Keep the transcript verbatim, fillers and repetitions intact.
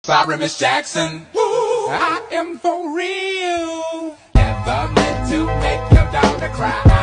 Sorry, Miss Jackson. Woo, I am for real. Never meant to make your daughter cry.